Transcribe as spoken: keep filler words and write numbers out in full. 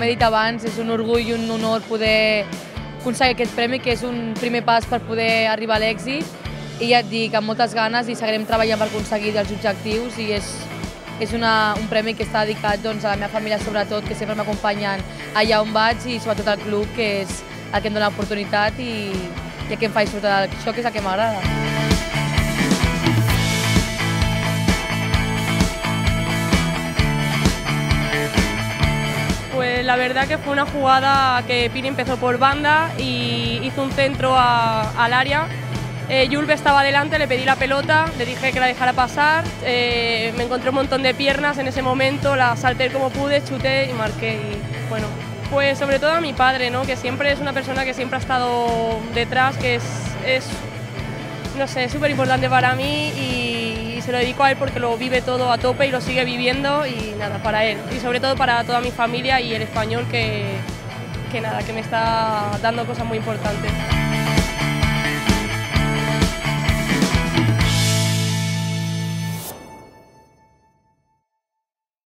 he dit abans, és un orgull i un honor poder aconseguir aquest premi, que és un primer pas per poder arribar a l'èxit. I ja et dic, amb moltes ganes, i seguirem treballant per aconseguir els objectius, i és, és una, un premi que està dedicat doncs, a la meva família sobretot, que sempre m'acompanyen allà on vaig, i sobretot al club, que és el que em dona l'oportunitat i, i el que em fa disfrutar d'això, que és el que m'agrada. Pues la verdad que fue una jugada que Pini empezó por banda y hizo un centro a, al área. Eh, Julve estaba delante, le pedí la pelota, le dije que la dejara pasar, eh, me encontré un montón de piernas en ese momento, la salté como pude, chuté y marqué. Y, bueno, pues sobre todo a mi padre, ¿no? Que siempre es una persona que siempre ha estado detrás, que es, es no sé, súper importante para mí y, y se lo dedico a él porque lo vive todo a tope y lo sigue viviendo y nada, para él. Y sobre todo para toda mi familia y el español que, que nada, que me está dando cosas muy importantes.